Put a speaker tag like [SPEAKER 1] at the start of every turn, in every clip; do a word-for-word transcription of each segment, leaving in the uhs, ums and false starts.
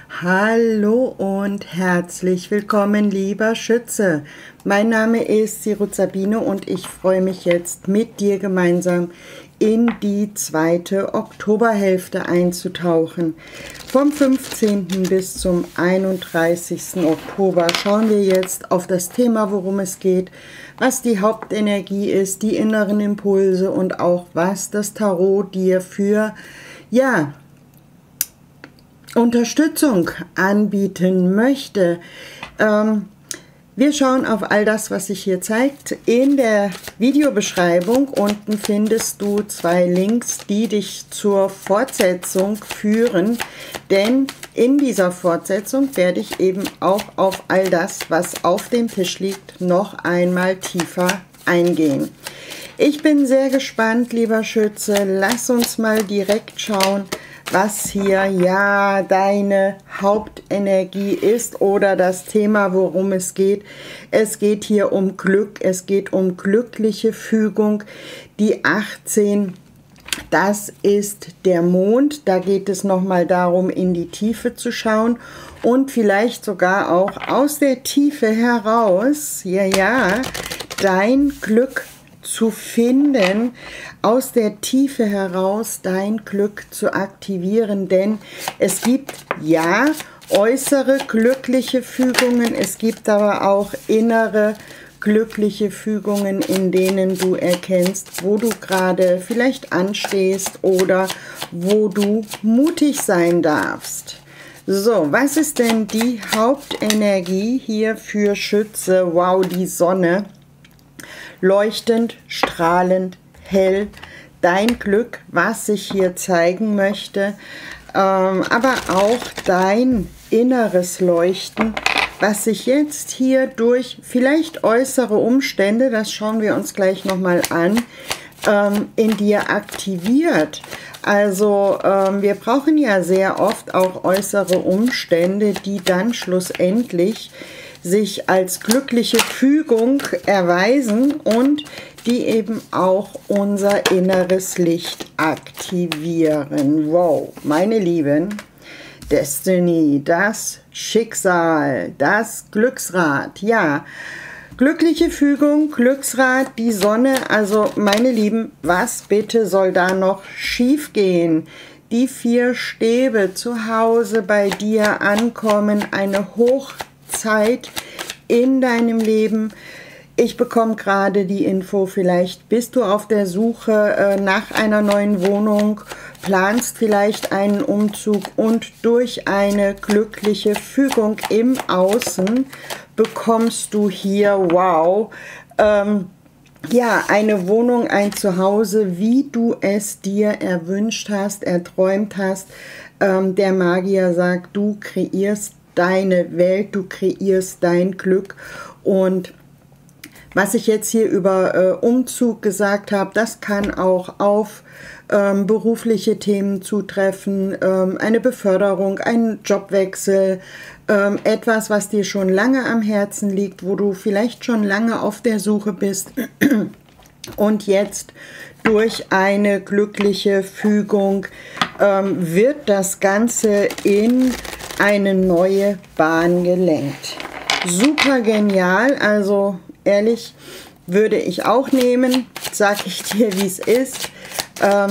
[SPEAKER 1] Hallo und herzlich willkommen, lieber Schütze. Mein Name ist Sirut Sabine und ich freue mich jetzt mit dir gemeinsam in die zweite Oktoberhälfte einzutauchen. Vom fünfzehnten bis zum einunddreißigsten Oktober schauen wir jetzt auf das Thema, worum es geht, was die Hauptenergie ist, die inneren Impulse und auch was das Tarot dir für, ja, Unterstützung anbieten möchte. Ähm, wir schauen auf all das, was sich hier zeigt. In der Videobeschreibung unten findest du zwei Links, die dich zur Fortsetzung führen, denn in dieser Fortsetzung werde ich eben auch auf all das, was auf dem Tisch liegt, noch einmal tiefer eingehen. Ich bin sehr gespannt, lieber Schütze. Lass uns mal direkt schauen, was hier ja deine Hauptenergie ist oder das Thema, worum es geht. Es geht hier um Glück, es geht um glückliche Fügung. Die achtzehn, das ist der Mond. Da geht es nochmal darum, in die Tiefe zu schauen und vielleicht sogar auch aus der Tiefe heraus, ja, ja, dein Glück zu finden, aus der Tiefe heraus dein Glück zu aktivieren, denn es gibt ja äußere glückliche Fügungen, es gibt aber auch innere glückliche Fügungen, in denen du erkennst, wo du gerade vielleicht anstehst oder wo du mutig sein darfst. So, was ist denn die Hauptenergie hier für Schütze? Wow, die Sonne. Leuchtend, strahlend, hell, dein Glück, was sich hier zeigen möchte, ähm, aber auch dein inneres Leuchten, was sich jetzt hier durch vielleicht äußere Umstände, das schauen wir uns gleich nochmal an, ähm, in dir aktiviert. Also ähm, wir brauchen ja sehr oft auch äußere Umstände, die dann schlussendlich sich als glückliche Fügung erweisen und die eben auch unser inneres Licht aktivieren. Wow, meine Lieben, Destiny, das Schicksal, das Glücksrad, ja, glückliche Fügung, Glücksrad, die Sonne, also meine Lieben, was bitte soll da noch schief gehen? Die vier Stäbe zu Hause bei dir ankommen, eine Hochzeit Zeit in deinem Leben. Ich bekomme gerade die Info, vielleicht bist du auf der Suche äh, nach einer neuen Wohnung, planst vielleicht einen Umzug und durch eine glückliche Fügung im Außen bekommst du hier, wow, ähm, ja, eine Wohnung, ein Zuhause, wie du es dir erwünscht hast, erträumt hast. Ähm, der Magier sagt, du kreierst deine Welt, du kreierst dein Glück. Und was ich jetzt hier über äh, Umzug gesagt habe, das kann auch auf ähm, berufliche Themen zutreffen, ähm, eine Beförderung, einen Jobwechsel, ähm, etwas, was dir schon lange am Herzen liegt, wo du vielleicht schon lange auf der Suche bist und jetzt durch eine glückliche Fügung ähm, wird das Ganze in eine neue Bahn gelenkt. Super genial, also ehrlich, würde ich auch nehmen, sag ich dir, wie es ist. Ähm,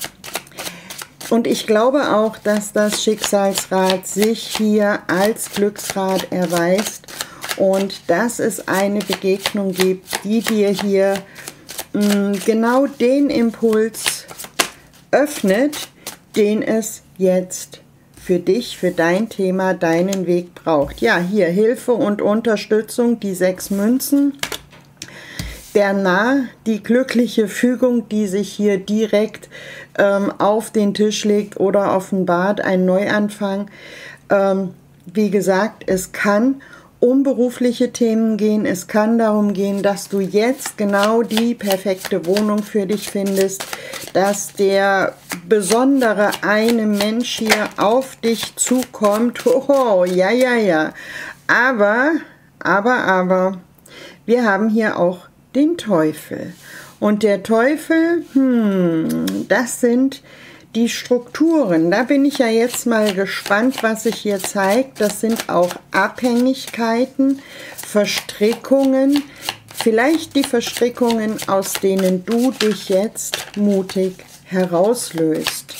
[SPEAKER 1] und ich glaube auch, dass das Schicksalsrad sich hier als Glücksrad erweist und dass es eine Begegnung gibt, die dir hier mh, genau den Impuls öffnet, den es jetzt für dich, für dein Thema, deinen Weg braucht. Ja, hier Hilfe und Unterstützung, die sechs Münzen. Der Narr, die glückliche Fügung, die sich hier direkt ähm, auf den Tisch legt oder offenbart, ein Neuanfang. Ähm, wie gesagt, es kann um berufliche Themen gehen. Es kann darum gehen, dass du jetzt genau die perfekte Wohnung für dich findest, dass der besondere eine Mensch hier auf dich zukommt. Oh, ja, ja, ja. Aber, aber, aber, wir haben hier auch den Teufel. Und der Teufel, hm, das sind Die Strukturen, da bin ich ja jetzt mal gespannt, was sich hier zeigt. Das sind auch Abhängigkeiten, Verstrickungen, vielleicht die Verstrickungen, aus denen du dich jetzt mutig herauslöst.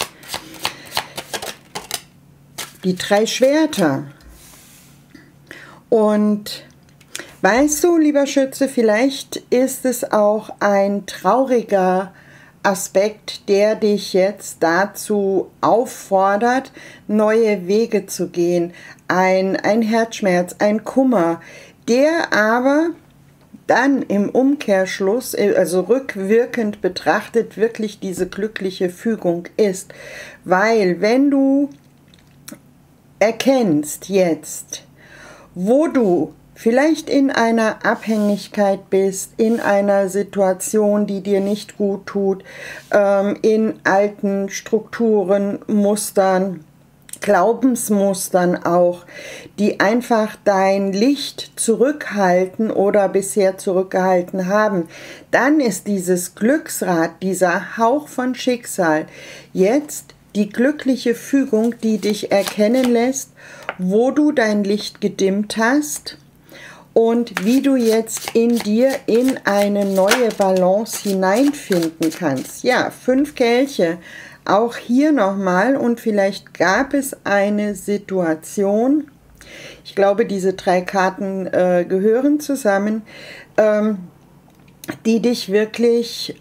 [SPEAKER 1] Die drei Schwerter. Und weißt du, lieber Schütze, vielleicht ist es auch ein trauriger Aspekt, der dich jetzt dazu auffordert, neue Wege zu gehen. Ein, ein Herzschmerz, ein Kummer, der aber dann im Umkehrschluss, also rückwirkend betrachtet, wirklich diese glückliche Fügung ist. Weil wenn du erkennst jetzt, wo du vielleicht in einer Abhängigkeit bist, in einer Situation, die dir nicht gut tut, ähm, in alten Strukturen, Mustern, Glaubensmustern auch, die einfach dein Licht zurückhalten oder bisher zurückgehalten haben, dann ist dieses Glücksrad, dieser Hauch von Schicksal, jetzt die glückliche Fügung, die dich erkennen lässt, wo du dein Licht gedimmt hast und wie du jetzt in dir in eine neue Balance hineinfinden kannst. Ja, fünf Kelche, auch hier nochmal, und vielleicht gab es eine Situation, ich glaube, diese drei Karten äh, gehören zusammen, ähm, die dich wirklich...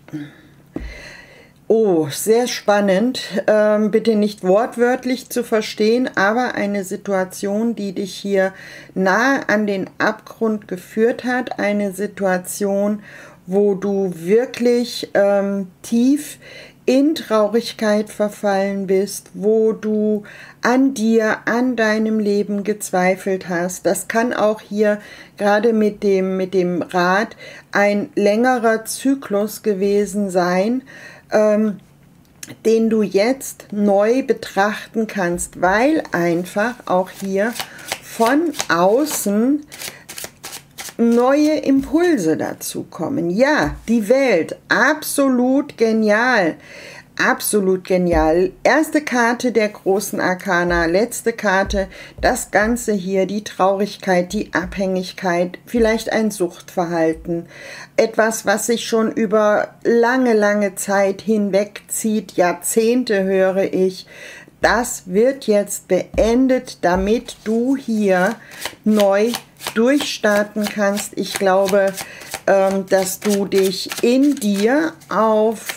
[SPEAKER 1] Oh, sehr spannend, ähm, bitte nicht wortwörtlich zu verstehen, aber eine Situation, die dich hier nahe an den Abgrund geführt hat, eine Situation, wo du wirklich ähm, tief in Traurigkeit verfallen bist, wo du an dir, an deinem Leben gezweifelt hast. Das kann auch hier gerade mit dem, mit dem Rad ein längerer Zyklus gewesen sein, Ähm, den du jetzt neu betrachten kannst, weil einfach auch hier von außen neue Impulse dazu kommen. Ja, die Welt, absolut genial, absolut genial. Erste Karte der großen Arkana, letzte Karte, das Ganze hier, die Traurigkeit, die Abhängigkeit, vielleicht ein Suchtverhalten, etwas, was sich schon über lange, lange Zeit hinweg zieht, Jahrzehnte höre ich. Das wird jetzt beendet, damit du hier neu durchstarten kannst. Ich glaube, ähm, dass du dich in dir auf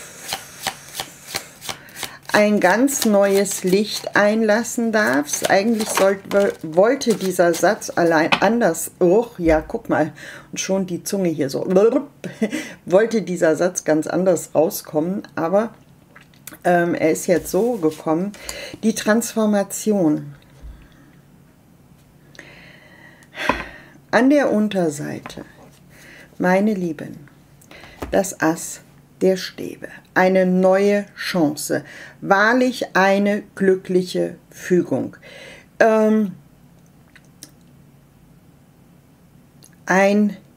[SPEAKER 1] ein ganz neues Licht einlassen darfst. Eigentlich sollte, wollte dieser Satz allein anders, oh ja, guck mal, und schon die Zunge hier so, wollte dieser Satz ganz anders rauskommen, aber ähm, er ist jetzt so gekommen. Die Transformation. An der Unterseite, meine Lieben, das Ass der Stäbe, eine neue Chance, wahrlich eine glückliche Fügung. Ähm, ein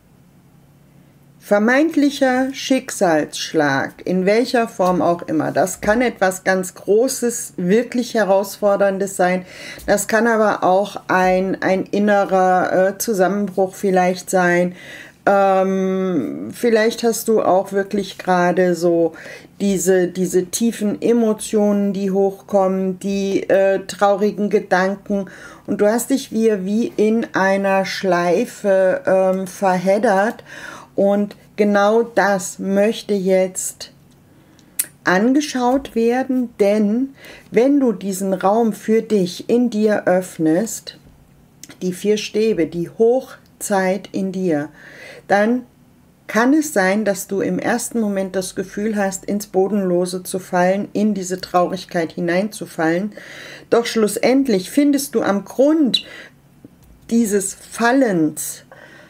[SPEAKER 1] vermeintlicher Schicksalsschlag, in welcher Form auch immer, das kann etwas ganz Großes, wirklich Herausforderndes sein, das kann aber auch ein, ein innerer äh, Zusammenbruch vielleicht sein. Ähm, vielleicht hast du auch wirklich gerade so diese, diese tiefen Emotionen, die hochkommen, die äh, traurigen Gedanken, und du hast dich wie, wie in einer Schleife ähm, verheddert, und genau das möchte jetzt angeschaut werden, denn wenn du diesen Raum für dich in dir öffnest, die vier Stäbe, die Hochzeit in dir, dann kann es sein, dass du im ersten Moment das Gefühl hast, ins Bodenlose zu fallen, in diese Traurigkeit hineinzufallen. Doch schlussendlich findest du am Grund dieses Fallens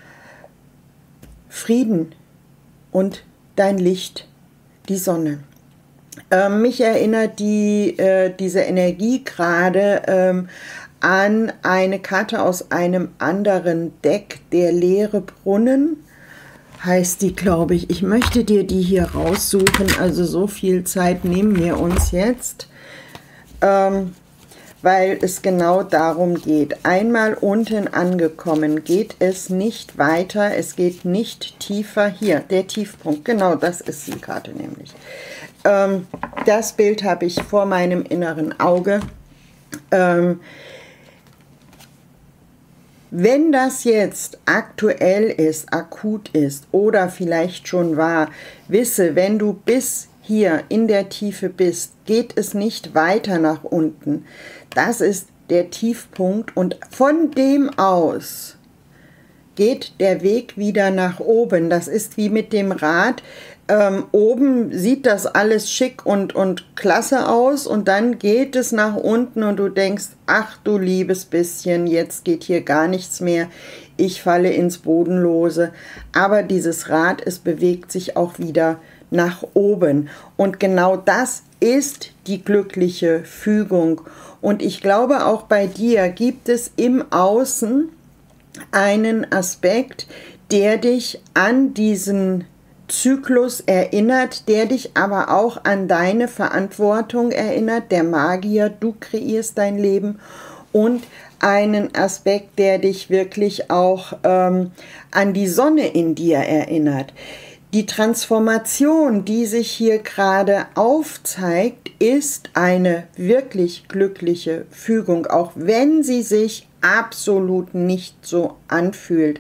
[SPEAKER 1] Frieden und dein Licht, die Sonne. Ähm, mich erinnert die, äh, diese Energie gerade ähm, an eine Karte aus einem anderen Deck, der leere Brunnen. heißt die, glaube ich. Ich möchte dir die hier raussuchen, also so viel Zeit nehmen wir uns jetzt, ähm, weil es genau darum geht. Einmal unten angekommen, geht es nicht weiter, es geht nicht tiefer. Hier, der Tiefpunkt, genau das ist die Karte nämlich. Ähm, das Bild habe ich vor meinem inneren Auge. Ähm, Wenn das jetzt aktuell ist, akut ist oder vielleicht schon war, wisse, wenn du bis hier in der Tiefe bist, geht es nicht weiter nach unten. Das ist der Tiefpunkt und von dem aus geht der Weg wieder nach oben. Das ist wie mit dem Rad. Ähm, oben sieht das alles schick und, und klasse aus und dann geht es nach unten und du denkst, ach du liebes bisschen, jetzt geht hier gar nichts mehr, ich falle ins Bodenlose. Aber dieses Rad, es bewegt sich auch wieder nach oben und genau das ist die glückliche Fügung. Und ich glaube, auch bei dir gibt es im Außen einen Aspekt, der dich an diesen Zyklus erinnert, der dich aber auch an deine Verantwortung erinnert, der Magier, du kreierst dein Leben, und einen Aspekt, der dich wirklich auch ähm, an die Sonne in dir erinnert. Die Transformation, die sich hier gerade aufzeigt, ist eine wirklich glückliche Fügung, auch wenn sie sich absolut nicht so anfühlt.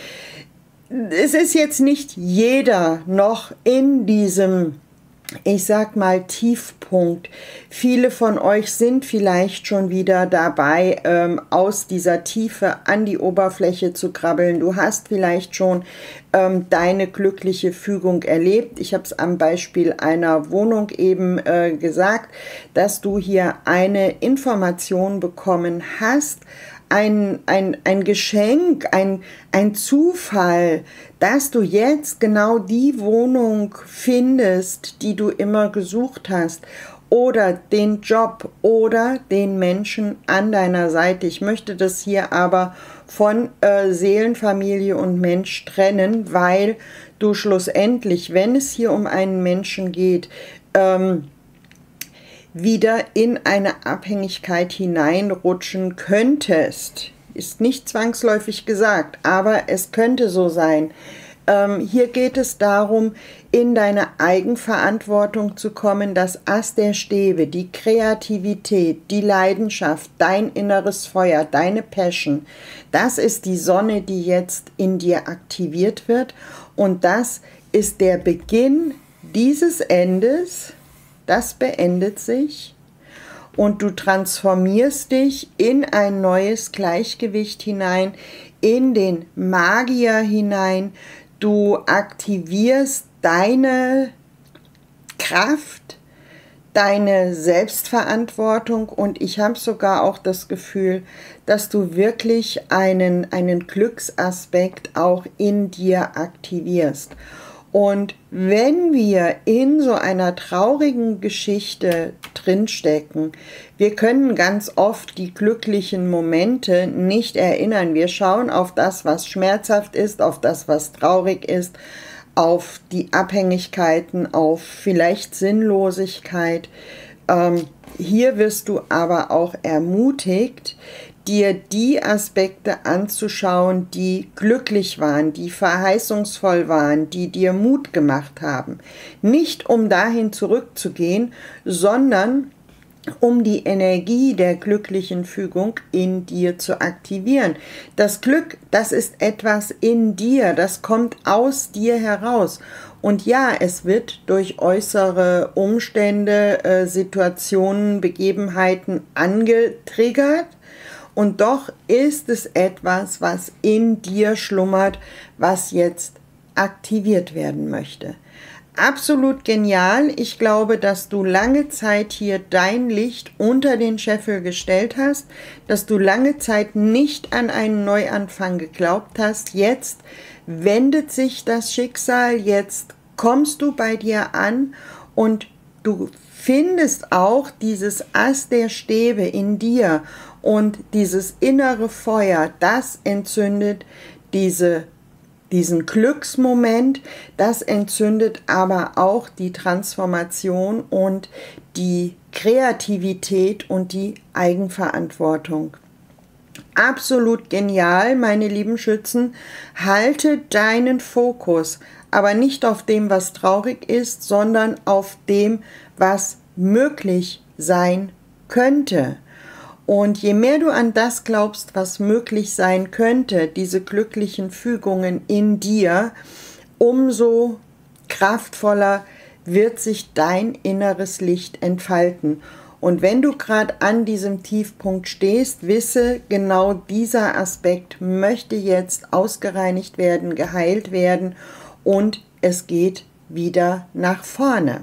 [SPEAKER 1] Es ist jetzt nicht jeder noch in diesem, ich sag mal, Tiefpunkt. Viele von euch sind vielleicht schon wieder dabei, ähm, aus dieser Tiefe an die Oberfläche zu krabbeln. Du hast vielleicht schon ähm, deine glückliche Fügung erlebt. Ich habe es am Beispiel einer Wohnung eben äh, gesagt, dass du hier eine Information bekommen hast, Ein, ein, ein Geschenk, ein, ein Zufall, dass du jetzt genau die Wohnung findest, die du immer gesucht hast, oder den Job oder den Menschen an deiner Seite. Ich möchte das hier aber von äh, Seelenfamilie und Mensch trennen, weil du schlussendlich, wenn es hier um einen Menschen geht, ähm, wieder in eine Abhängigkeit hineinrutschen könntest. Ist nicht zwangsläufig gesagt, aber es könnte so sein. Ähm, hier geht es darum, in deine Eigenverantwortung zu kommen, das Ass der Stäbe, die Kreativität, die Leidenschaft, dein inneres Feuer, deine Passion. Das ist die Sonne, die jetzt in dir aktiviert wird, und das ist der Beginn dieses Endes. Das beendet sich und du transformierst dich in ein neues Gleichgewicht hinein, in den Magier hinein. Du aktivierst deine Kraft, deine Selbstverantwortung, und ich habe sogar auch das Gefühl, dass du wirklich einen, einen Glücksaspekt auch in dir aktivierst. Und wenn wir in so einer traurigen Geschichte drinstecken, wir können ganz oft die glücklichen Momente nicht erinnern. Wir schauen auf das, was schmerzhaft ist, auf das, was traurig ist, auf die Abhängigkeiten, auf vielleicht Sinnlosigkeit. Ähm, hier wirst du aber auch ermutigt, dir die Aspekte anzuschauen, die glücklich waren, die verheißungsvoll waren, die dir Mut gemacht haben. Nicht um dahin zurückzugehen, sondern um die Energie der glücklichen Fügung in dir zu aktivieren. Das Glück, das ist etwas in dir, das kommt aus dir heraus. Und ja, es wird durch äußere Umstände, äh, Situationen, Begebenheiten angetriggert. Und doch ist es etwas, was in dir schlummert, was jetzt aktiviert werden möchte. Absolut genial. Ich glaube, dass du lange Zeit hier dein Licht unter den Scheffel gestellt hast, dass du lange Zeit nicht an einen Neuanfang geglaubt hast. Jetzt wendet sich das Schicksal, jetzt kommst du bei dir an und du findest auch dieses Ass der Stäbe in dir. Und dieses innere Feuer, das entzündet diese diesen Glücksmoment, das entzündet aber auch die Transformation und die Kreativität und die Eigenverantwortung. Absolut genial, meine lieben Schützen. Halte deinen Fokus, aber nicht auf dem, was traurig ist, sondern auf dem, was möglich sein könnte. Und je mehr du an das glaubst, was möglich sein könnte, diese glücklichen Fügungen in dir, umso kraftvoller wird sich dein inneres Licht entfalten. Und wenn du gerade an diesem Tiefpunkt stehst, wisse, genau dieser Aspekt möchte jetzt ausgereinigt werden, geheilt werden und es geht wieder nach vorne.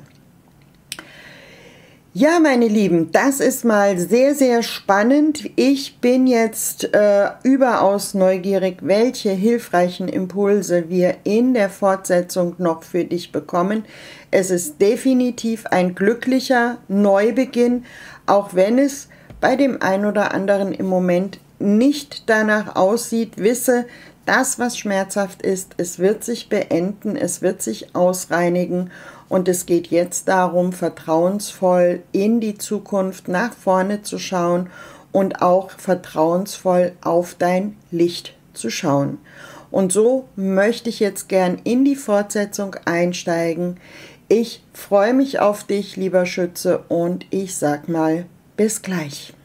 [SPEAKER 1] Ja, meine Lieben, das ist mal sehr, sehr spannend. Ich bin jetzt äh, überaus neugierig, welche hilfreichen Impulse wir in der Fortsetzung noch für dich bekommen. Es ist definitiv ein glücklicher Neubeginn, auch wenn es bei dem einen oder anderen im Moment nicht danach aussieht. Wisse, das, was schmerzhaft ist, es wird sich beenden, es wird sich ausreinigen. Und es geht jetzt darum, vertrauensvoll in die Zukunft nach vorne zu schauen und auch vertrauensvoll auf dein Licht zu schauen. Und so möchte ich jetzt gern in die Fortsetzung einsteigen. Ich freue mich auf dich, lieber Schütze, und ich sag mal, bis gleich.